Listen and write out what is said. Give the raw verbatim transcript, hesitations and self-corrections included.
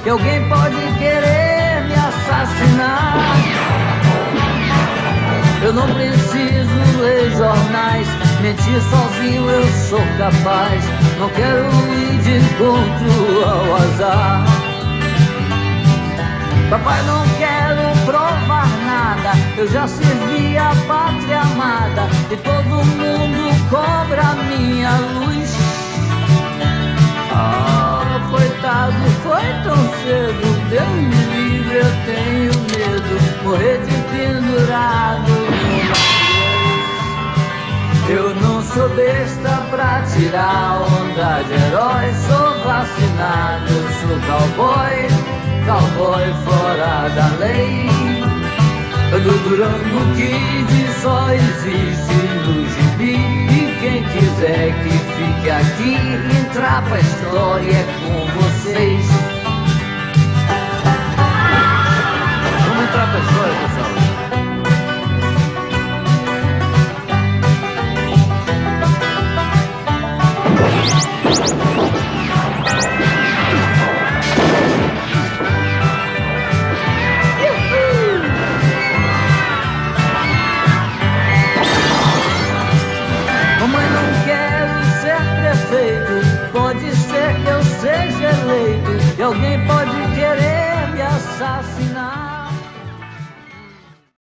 e alguém pode querer me assassinar. Eu não preciso ler jornais, mentir sozinho eu sou capaz. Não quero ir de encontro ao azar. Papai, não quero provar nada, eu já servi a pátria amada e todo mundo cobra minha luz. Ah, coitado, foi tão cedo, Deus me livre, eu tenho medo, morrer de pendurado numa cruz. Eu não sou besta pra tirar onda de herói, sou vacinado, eu sou cowboy, cowboy fora da lei. Do Durango Kid só existe no gibi, e quem quiser que fique aqui, entrar pra história é com vocês. Vamos entrar pra história, pessoal. Pode ser que eu seja eleito e alguém pode querer me assassinar.